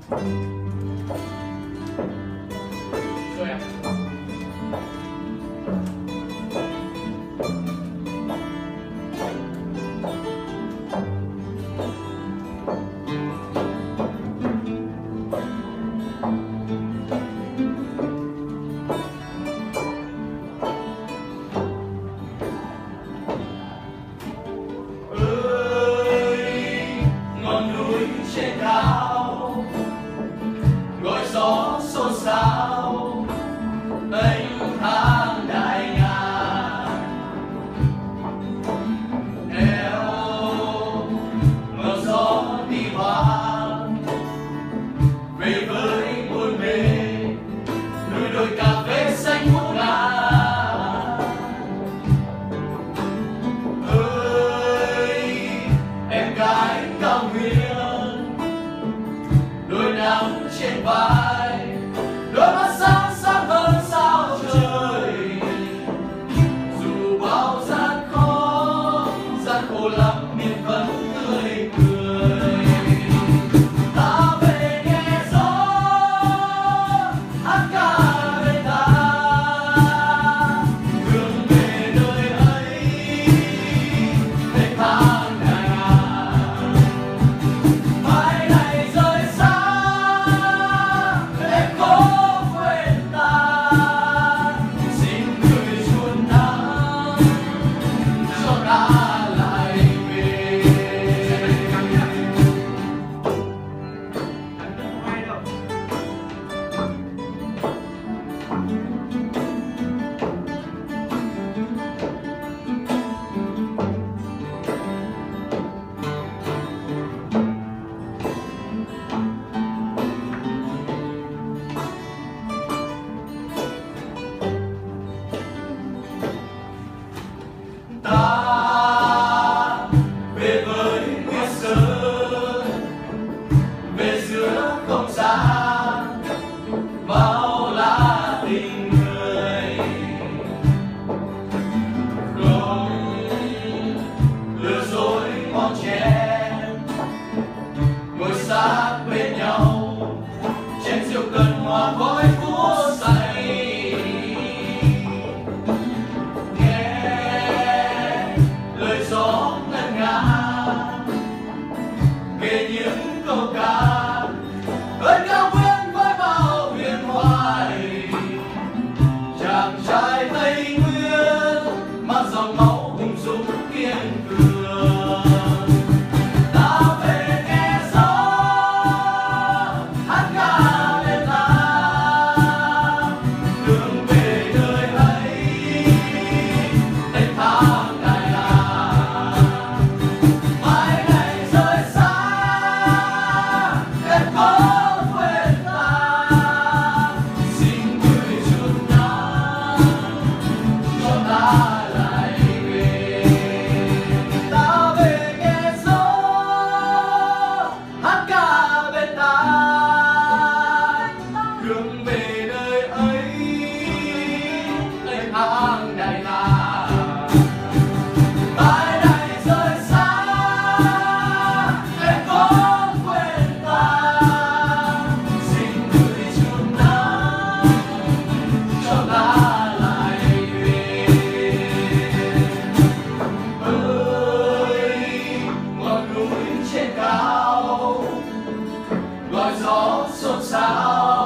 Rồi em. Trên cao gọi gió xôn xao anh tháng đại ngàn eo ngọn gió đi hoang về với buồn mê núi đồi cà phê xanh ngút ngàn. Ơi em gái cao nguyên đôi nắng trên vai, đôi mắt sáng sáng hơn sao trời. Dù bao gian khổ lắm miền vẫn tươi cười. Ta về nghe gió hát ca bên ta, hướng về nơi ấy ngày tháng ngày ngàn. Mai này rơi xa em có quên ta, xin gửi chuồn nắng cho ta lại về. Ta về với Nguyên Sơn, về giữa không gian bao la tình người. Không lừa dối mong chen ngồi sát bên nhau chén rượu cần hòa khói phút say. Lời gió ngân nga kể những câu ca ơi cao nguyên với bao huyền thoại. Chàng trai Tây Nguyên mang dòng máu hùng dũng kiên cường. Ta về nghe gió hát ca bên ta, hướng về nơi ấy ngày tháng đại ngàn. Mai này rơi xa em có quên ta, xin gửi chuồn nắng cho ta lại về. Ta về nghe gió hát ca bên ta, hướng về nơi ấy ngày tháng đại ngàn. Mai này rơi xa em có quên ta, xin gửi chuồn nắng cho ta lại về. Ơi ngọn núi trên cao gọi gió xôn xao